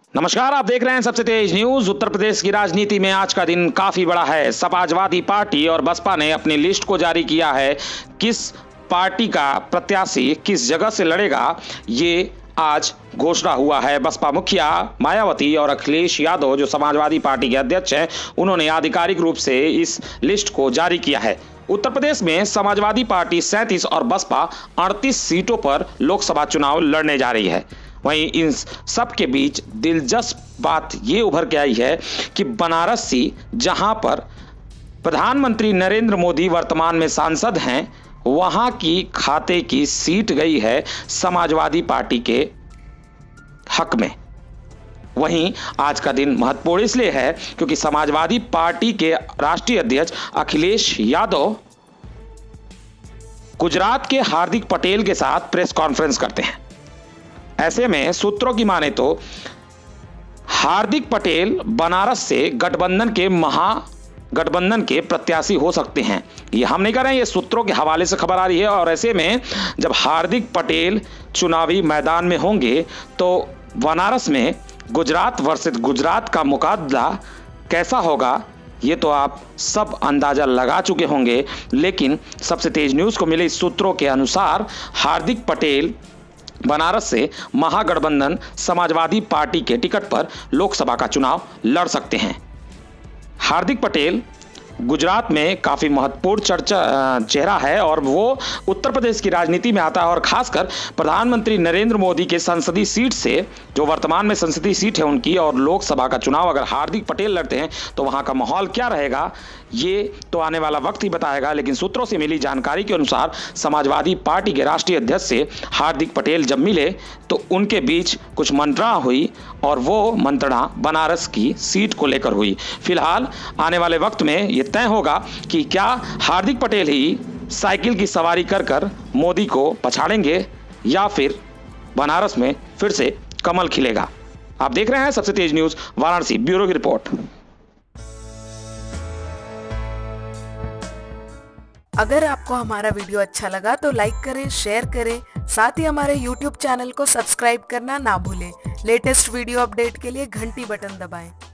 नमस्कार, आप देख रहे हैं सबसे तेज न्यूज। उत्तर प्रदेश की राजनीति में आज का दिन काफी बड़ा है। समाजवादी पार्टी और बसपा ने अपनी लिस्ट को जारी किया है। किस पार्टी का प्रत्याशी किस जगह से लड़ेगा, ये आज घोषणा हुआ है। बसपा मुखिया मायावती और अखिलेश यादव, जो समाजवादी पार्टी के अध्यक्ष हैं, उन्होंने आधिकारिक रूप से इस लिस्ट को जारी किया है। उत्तर प्रदेश में समाजवादी पार्टी 37 और बसपा 38 सीटों पर लोकसभा चुनाव लड़ने जा रही है। वहीं इन सब के बीच दिलचस्प बात ये उभर के आई है कि बनारस सीट, जहां पर प्रधानमंत्री नरेंद्र मोदी वर्तमान में सांसद हैं, वहां की खाते की सीट गई है समाजवादी पार्टी के हक में। वहीं आज का दिन महत्वपूर्ण इसलिए है क्योंकि समाजवादी पार्टी के राष्ट्रीय अध्यक्ष अखिलेश यादव गुजरात के हार्दिक पटेल के साथ प्रेस कॉन्फ्रेंस करते हैं। ऐसे में सूत्रों की माने तो हार्दिक पटेल बनारस से गठबंधन के प्रत्याशी हो सकते हैं। ये हम नहीं कर रहे हैं, ये सूत्रों के हवाले से खबर आ रही है। और ऐसे में जब हार्दिक पटेल चुनावी मैदान में होंगे तो बनारस में गुजरात वर्सेस गुजरात का मुकाबला कैसा होगा, ये तो आप सब अंदाजा लगा चुके होंगे। लेकिन सबसे तेज न्यूज को मिले सूत्रों के अनुसार हार्दिक पटेल बनारस से महागठबंधन समाजवादी पार्टी के टिकट पर लोकसभा का चुनाव लड़ सकते हैं। हार्दिक पटेल गुजरात में काफ़ी महत्वपूर्ण चेहरा है और वो उत्तर प्रदेश की राजनीति में आता है। और खासकर प्रधानमंत्री नरेंद्र मोदी के संसदीय सीट से, जो वर्तमान में संसदीय सीट है उनकी, और लोकसभा का चुनाव अगर हार्दिक पटेल लड़ते हैं तो वहाँ का माहौल क्या रहेगा, ये तो आने वाला वक्त ही बताएगा। लेकिन सूत्रों से मिली जानकारी के अनुसार समाजवादी पार्टी के राष्ट्रीय अध्यक्ष से हार्दिक पटेल जब मिले तो उनके बीच कुछ मंत्रणा हुई और वो मंत्रणा बनारस की सीट को लेकर हुई। फिलहाल आने वाले वक्त में ये तय होगा कि क्या हार्दिक पटेल ही साइकिल की सवारी कर मोदी को पछाड़ेंगे या फिर बनारस में फिर से कमल खिलेगा। आप देख रहे हैं सबसे तेज न्यूज वाराणसी, ब्यूरो की रिपोर्ट। अगर आपको हमारा वीडियो अच्छा लगा तो लाइक करें, शेयर करें, साथ ही हमारे YouTube चैनल को सब्सक्राइब करना ना भूलें। लेटेस्ट वीडियो अपडेट के लिए घंटी बटन दबाएं।